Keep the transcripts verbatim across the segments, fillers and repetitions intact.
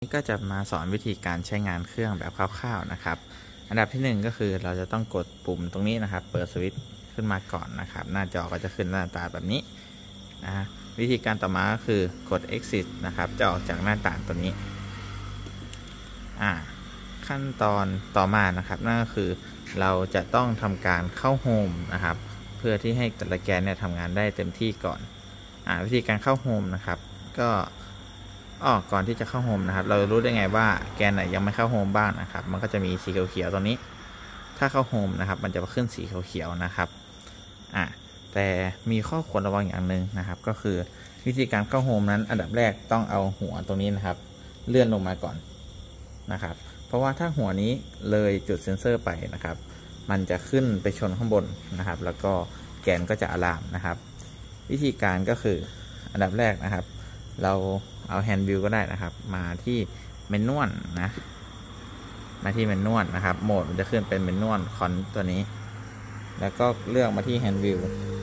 ก็จะมาสอนวิธีการใช้งานเครื่องแบบคร่าวๆนะครับอันดับที่หนึ่งก็คือเราจะต้องกดปุ่มตรงนี้นะครับเปิดสวิตช์ขึ้นมาก่อนนะครับหน้าจอก็จะขึ้นหน้าตาแบบนี้นะวิธีการต่อมาก็คือกด exit นะครับจะออกจากหน้าต่างตัวนี้อ่าขั้นตอนต่อมานะครับนั่นก็คือเราจะต้องทำการเข้าโฮมนะครับเพื่อที่ให้แต่ละแกนเนี่ยทำงานได้เต็มที่ก่อนอ่าวิธีการเข้าโฮมนะครับก็อ๋อก่อนที่จะเข้าโฮมนะครับเรารู้ได้ไงว่าแกนไหนยังไม่เข้าโฮมบ้างนะครับมันก็จะมีสีเขียวๆตรงนี้ถ้าเข้าโฮมนะครับมันจะขึ้นสีเขียวๆนะครับอ่าแต่มีข้อควรระวังอย่างหนึ่งนะครับก็คือวิธีการเข้าโฮมนั้นอันดับแรกต้องเอาหัวตรงนี้นะครับเลื่อนลงมาก่อนนะครับเพราะว่าถ้าหัวนี้เลยจุดเซ็นเซอร์ไปนะครับมันจะขึ้นไปชนข้างบนนะครับแล้วก็แกนก็จะอะลามนะครับวิธีการก็คืออันดับแรกนะครับเราเอาแฮนด์วิวก็ได้นะครับมาที่เมนวลนะมาที่เมนวลนะครับโหมดมันจะขึ้นเป็นเมนวลคอนตัวนี้แล้วก็เลือกมาที่แฮนด์วิว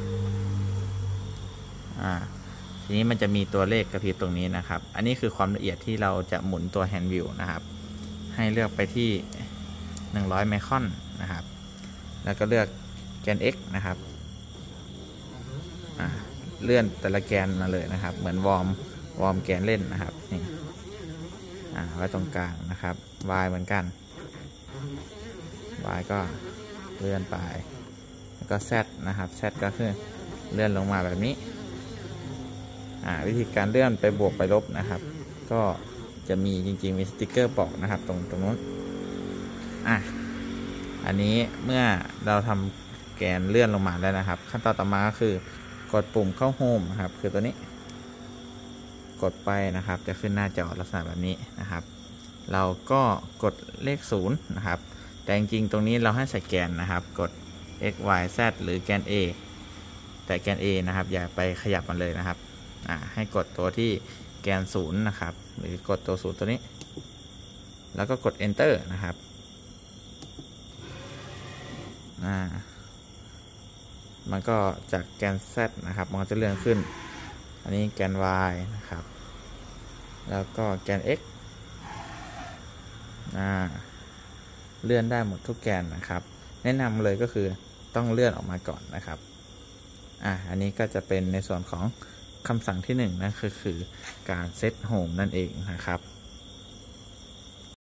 อ่าทีนี้มันจะมีตัวเลขกระพริบตรงนี้นะครับอันนี้คือความละเอียดที่เราจะหมุนตัวแฮนด์วิวนะครับให้เลือกไปที่หนึ่งร้อยไมครอนนะครับแล้วก็เลือกแกน x นะครับอ่าเลื่อนแต่ละแกนมาเลยนะครับเหมือนวอร์มวอร์มแกนเล่นนะครับนี่อ่าไว้ตรงกลางนะครับ y เหมือนกัน y ก็เลื่อนไปแล้วก็ z นะครับ z ก็คือเลื่อนลงมาแบบนี้อ่าวิธีการเลื่อนไปบวกไปลบนะครับก็จะมีจริงๆมีสติกเกอร์บอกนะครับตรงตรงนู้นอ่ะอันนี้เมื่อเราทำแกนเลื่อนลงมาแล้วนะครับขั้นตอนต่อมาก็คือกดปุ่มเข้าโฮมนะครับคือตัวนี้กดไปนะครับจะขึ้นหน้าจอลักษณะแบบนี้นะครับเราก็กดเลขศูนย์นะครับแต่จริงๆตรงนี้เราให้ใส่แกนนะครับกด x y z หรือแกน a แต่แกน a นะครับอย่าไปขยับมันเลยนะครับอ่าให้กดตัวที่แกนศูนย์นะครับหรือกดตัวศูนย์ตัวนี้แล้วก็กด enter นะครับอ่ามันก็จากแกน z นะครับมันจะเลื่อนขึ้นอันนี้แกน y นะครับแล้วก็แกน x อ่าเลื่อนได้หมดทุกแกนนะครับแนะนำเลยก็คือต้องเลื่อนออกมาก่อนนะครับอ่าอันนี้ก็จะเป็นในส่วนของคำสั่งที่หนึ่งนะคือคือการเซตโฮมนั่นเองนะครับ